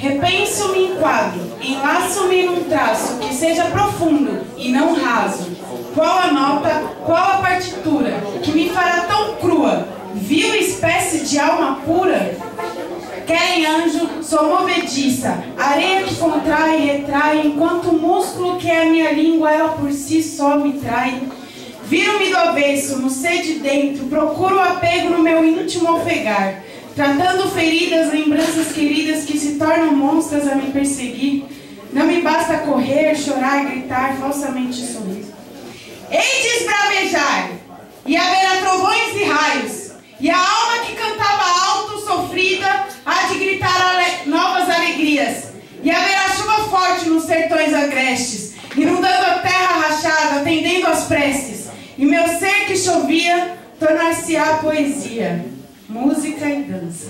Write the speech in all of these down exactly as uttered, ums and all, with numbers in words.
Repenso-me em quadro, enlaço-me num traço que seja profundo e não raso. Qual a nota, qual a partitura que me fará tão crua, vil espécie de alma pura? Querem anjo, sou movediça, areia que contrai e retrai, enquanto o músculo que é a minha língua, ela por si só me trai. Viro-me do avesso, no ser de dentro, procuro o apego no meu íntimo ofegar, tratando feridas, lembranças queridas que se tornam monstros a me perseguir. Não me basta correr, chorar, gritar, falsamente sorrir. Hei de esbravejar, e haverá trovões e raios, e a alma que cantava alto, sofrida, há de gritar ale novas alegrias, e haverá chuva forte nos sertões agrestes, inundando a terra rachada, atendendo às preces, e meu ser que chovia tornar-se-á poesia, música e dança.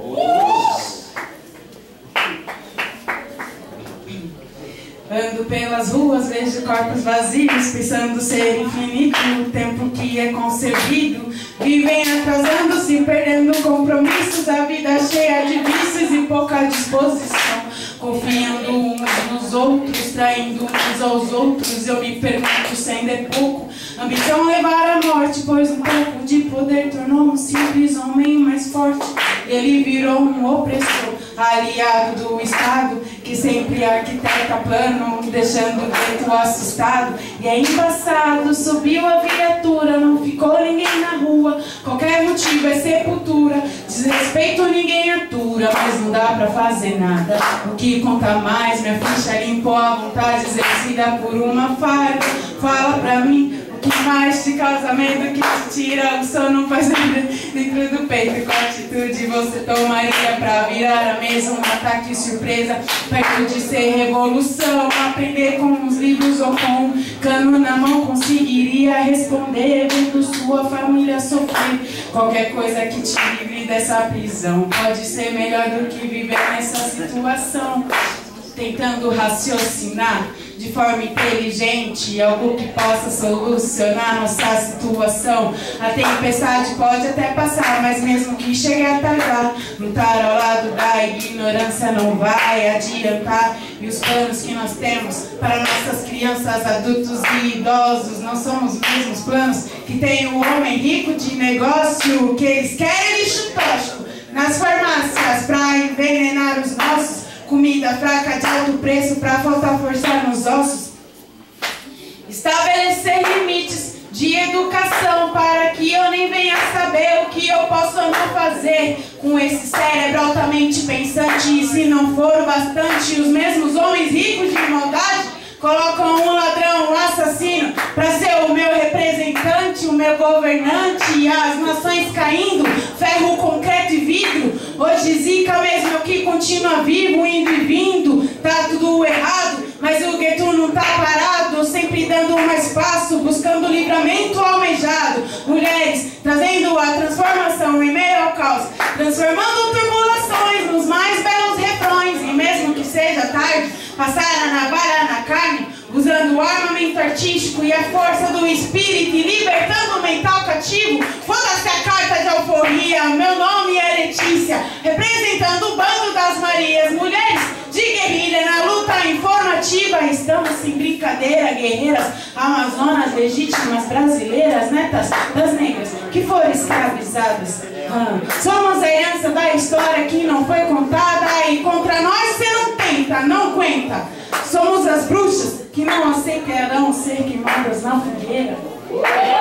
Ando pelas ruas, vejo corpos vazios, pensando ser infinito o tempo que é concebido. Vivem atrasando-se, perdendo compromissos, a vida cheia de vícios e pouca disposição. Confiando uns nos outros, traindo uns aos outros, eu me pergunto se ainda é pouco. Ambição levar à morte, pois um pouco de poder tornou um simples homem mais forte. E ele virou um opressor, aliado do Estado, que sempre arquiteta plano, deixando o gueto assustado. E é embaçado, subiu a viatura, não ficou ninguém na rua, qualquer motivo é sepultura. Desrespeito ninguém atura, mas não dá pra fazer nada. O que conta mais, minha ficha limpou a vontade exercida por uma farda. Fala pra mim, o que mais te causa medo, que te tira o sono, faz dentro do peito? Qual atitude você tomaria pra virar a mesa? Um ataque surpresa, perto de ser revolução. Aprender com os livros ou com um cano na mão, conseguiria responder vendo sua família sofrer. Qualquer coisa que te livre dessa prisão pode ser melhor do que viver nessa situação. Tentando raciocinar de forma inteligente, algo que possa solucionar nossa situação. A tempestade pode até passar, mas mesmo que chegue a tardar, lutar ao lado da ignorância não vai adiantar. E os planos que nós temos para nossas crianças, adultos e idosos não são os mesmos planos que tem o homem rico de negócio. O que eles querem, lixo tóxico nas farmácias para envenenar os nossos. Comida fraca de alto preço pra faltar força nos ossos. Estabelecer limites de educação para que eu nem venha saber o que eu posso ou não fazer com esse cérebro altamente pensante. E se não for o bastante, os mesmos homens ricos de maldade colocam um ladrão, um assassino para ser o meu representante, o meu governante. E as nações caindo, ferro, concreto e vidro. Hoje Zica mesmo é o que continua vivo, indo e vindo. Tá tudo errado, mas o gueto não tá parado, sempre dando mais passo, buscando o livramento almejado. Mulheres trazendo a transformação em meio ao caos, transformando turbulações nos mais belos refrões. E mesmo que seja tarde, passar a navalha na carne, usando o armamento artístico e a força do espírito e libertando o mental cativo. Foda-se a carta de alforria, meu nome é Letícia, representando o bando das Marias. Mulheres de guerrilha na luta informativa, estamos sem brincadeira, guerreiras amazonas legítimas brasileiras, netas das negras que foram escravizadas. Ah, somos a herança da história que não foi contada, e contra nós você não tenta, não aguenta. Somos as bruxas que não aceitarão ser queimadas na fogueira.